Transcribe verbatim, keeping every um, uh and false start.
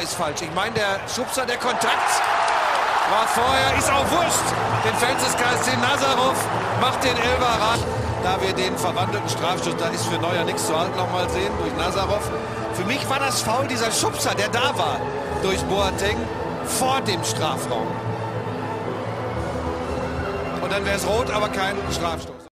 ist falsch. Ich meine, der Schubser, der Kontakt war vorher, ist auch wurscht. Den Fans des K S C Nazarov macht den Elfer ran. Da wir den verwandelten Strafstoß, da ist für Neuer nichts zu halten, nochmal sehen, durch Nazarov. Für mich war das Foul dieser Schubser, der da war, durch Boateng, vor dem Strafraum. Und dann wäre es rot, aber kein Strafstoß.